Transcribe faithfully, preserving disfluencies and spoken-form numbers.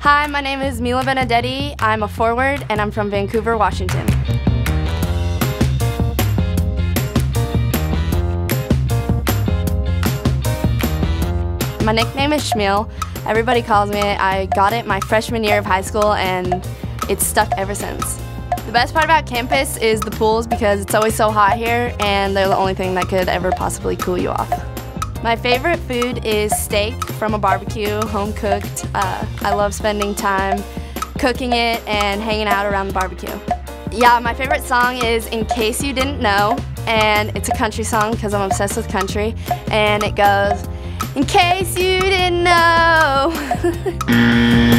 Hi, my name is Milla Benedetti. I'm a forward and I'm from Vancouver, Washington. My nickname is Schmiel. Everybody calls me it. I got it my freshman year of high school and it's stuck ever since. The best part about campus is the pools because it's always so hot here and they're the only thing that could ever possibly cool you off. My favorite food is steak from a barbecue, home cooked. Uh, I love spending time cooking it and hanging out around the barbecue. Yeah, my favorite song is In Case You Didn't Know, and it's a country song because I'm obsessed with country, and it goes, in case you didn't know.